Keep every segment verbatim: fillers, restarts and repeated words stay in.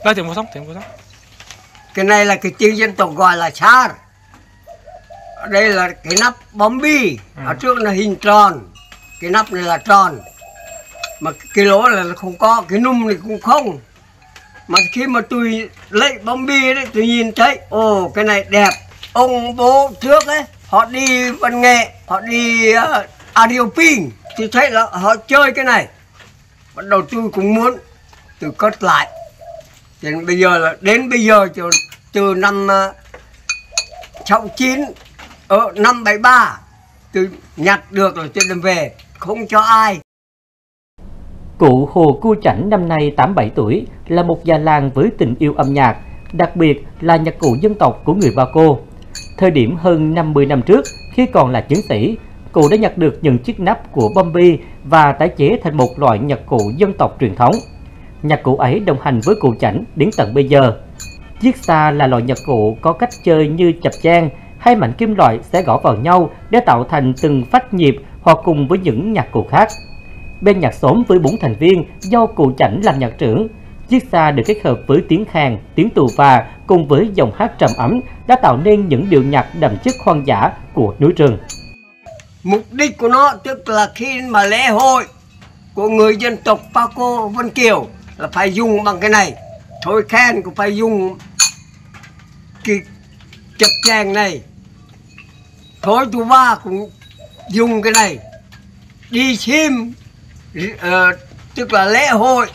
Nói tiếng phổ thông, tiếng phổ thông. Cái này là cái tiếng dân tộc gọi là char. Đây là cái nắp bóng bi. Ừ. Ở trước là hình tròn. Cái nắp này là tròn. Mà cái lỗ là không có, cái núm này cũng không. Mà khi mà tôi lấy bóng bi đấy, tôi nhìn thấy, ồ cái này đẹp. Ông bố trước ấy, họ đi văn nghệ, họ đi uh, Ariopin. Tôi thấy là họ chơi cái này. Bắt đầu tôi cũng muốn, tôi cất lại. Đến bây giờ là, đến bây giờ từ, từ năm uh, sáu chín, ở năm bảy ba, tôi nhặt được rồi tôi đem về, không cho ai. Cụ Hồ Cưu Chảnh năm nay tám mươi bảy tuổi, là một già làng với tình yêu âm nhạc, đặc biệt là nhạc cụ dân tộc của người Ba Cô. Thời điểm hơn năm mươi năm trước, khi còn là chiến sĩ, cụ đã nhặt được những chiếc nắp của bom bi và tái chế thành một loại nhạc cụ dân tộc truyền thống. Nhạc cụ ấy đồng hành với cụ Chảnh đến tận bây giờ. Chiếc sa là loại nhạc cụ có cách chơi như chập chan, hai mảnh kim loại sẽ gõ vào nhau để tạo thành từng phách nhịp hoặc cùng với những nhạc cụ khác. Bên nhạc xóm với bốn thành viên do cụ Chảnh làm nhạc trưởng, chiếc sa được kết hợp với tiếng khàn, tiếng tù và cùng với dòng hát trầm ấm đã tạo nên những điệu nhạc đậm chất hoang dã của núi rừng. Mục đích của nó tức là khi mà lễ hội của người dân tộc Pa Co Vân Kiều là phải dùng bằng cái này. Thổi khen cũng phải dùng cái chập chàng này. Thổi tù ba cũng dùng cái này. Đi sim uh, tức là lễ hội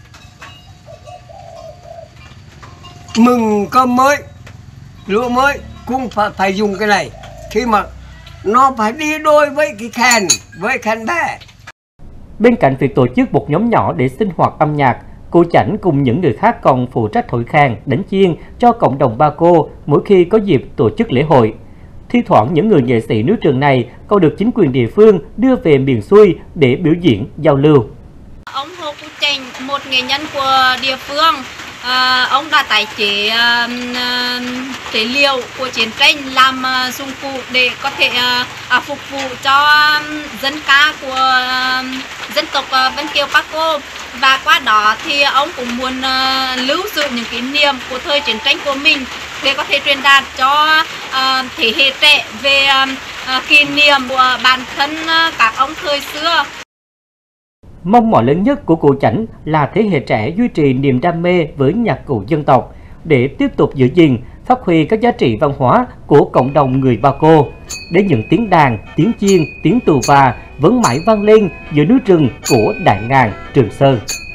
mừng cơm mới, lúa mới cũng phải, phải dùng cái này. Khi mà nó phải đi đôi với cái khen, với khen bè. Bên cạnh việc tổ chức một nhóm nhỏ để sinh hoạt âm nhạc, cụ Chảnh cùng những người khác còn phụ trách thổi khan, đánh chiêng cho cộng đồng Ba Cô mỗi khi có dịp tổ chức lễ hội. Thi thoảng những người nghệ sĩ núi rừng này còn được chính quyền địa phương đưa về miền xuôi để biểu diễn, giao lưu. Ông Hồ Cưu Chảnh, một nghệ nhân của địa phương, à, ông đã tái chế à, phế liệu của chiến tranh làm à, dụng cụ để có thể à, à, phục vụ cho à, dân ca của à, dân tộc à, Vân Kiều Pa Co. Và qua đó thì ông cũng muốn à, lưu giữ những kỷ niệm của thời chiến tranh của mình để có thể truyền đạt cho à, thế hệ trẻ về à, à, kỷ niệm của bản thân à, các ông thời xưa. Mong mỏi lớn nhất của cụ Chảnh là thế hệ trẻ duy trì niềm đam mê với nhạc cụ dân tộc để tiếp tục giữ gìn, phát huy các giá trị văn hóa của cộng đồng người Ba Co, để những tiếng đàn, tiếng chiêng, tiếng tù và vẫn mãi vang lên giữa núi rừng của đại ngàn Trường Sơn.